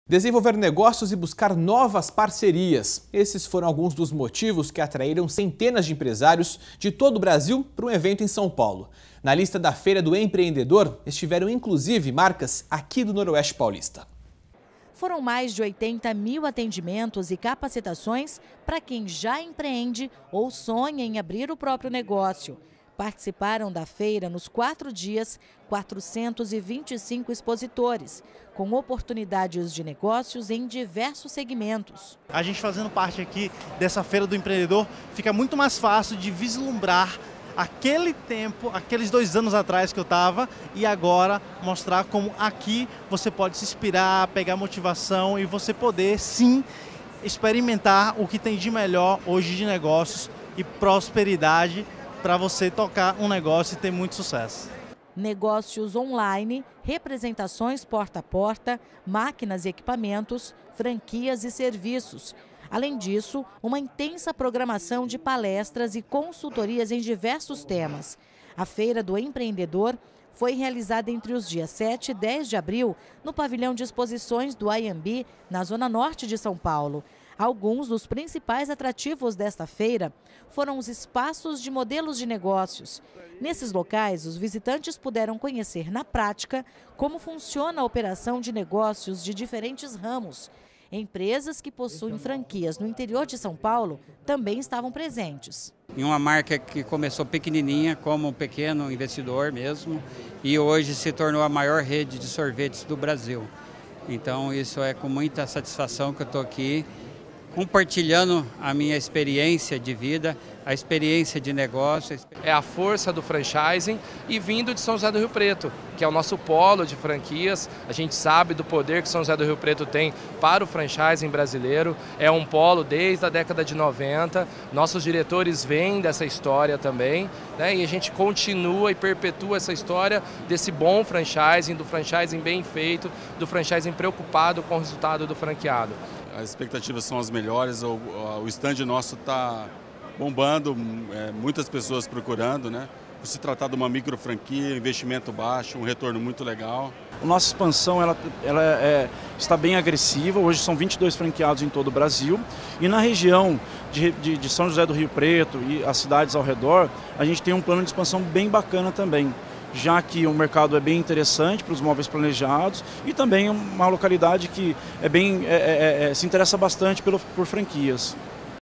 Desenvolver negócios e buscar novas parcerias. Esses foram alguns dos motivos que atraíram centenas de empresários de todo o Brasil para um evento em São Paulo. Na lista da Feira do Empreendedor estiveram inclusive marcas aqui do Noroeste Paulista. Foram mais de 80 mil atendimentos e capacitações para quem já empreende ou sonha em abrir o próprio negócio. Participaram da feira nos 4 dias 425 expositores, com oportunidades de negócios em diversos segmentos. A gente fazendo parte aqui dessa Feira do Empreendedor, fica muito mais fácil de vislumbrar aquele tempo, aqueles 2 anos atrás que eu estava, e agora mostrar como aqui você pode se inspirar, pegar motivação e você poder sim experimentar o que tem de melhor hoje de negócios e prosperidade para você tocar um negócio e ter muito sucesso. Negócios online, representações porta a porta, máquinas e equipamentos, franquias e serviços. Além disso, uma intensa programação de palestras e consultorias em diversos temas. A Feira do Empreendedor foi realizada entre os dias 7 e 10 de abril no pavilhão de exposições do Anhembi, na zona norte de São Paulo. Alguns dos principais atrativos desta feira foram os espaços de modelos de negócios. Nesses locais, os visitantes puderam conhecer na prática como funciona a operação de negócios de diferentes ramos. Empresas que possuem franquias no interior de São Paulo também estavam presentes. Em uma marca que começou pequenininha, como um pequeno investidor mesmo, e hoje se tornou a maior rede de sorvetes do Brasil. Então isso é com muita satisfação que eu estou aqui, compartilhando a minha experiência de vida, a experiência de negócio. É a força do franchising e vindo de São José do Rio Preto, que é o nosso polo de franquias. A gente sabe do poder que São José do Rio Preto tem para o franchising brasileiro. É um polo desde a década de 90. Nossos diretores vêm dessa história também, né? E a gente continua e perpetua essa história desse bom franchising, do franchising bem feito, do franchising preocupado com o resultado do franqueado. As expectativas são as melhores, o stand nosso está bombando, muitas pessoas procurando, né? Por se tratar de uma micro franquia, investimento baixo, um retorno muito legal. A nossa expansão está bem agressiva, hoje são 22 franqueados em todo o Brasil e na região de São José do Rio Preto e as cidades ao redor, a gente tem um plano de expansão bem bacana também, já que o mercado é bem interessante para os móveis planejados e também uma localidade que se interessa bastante por franquias.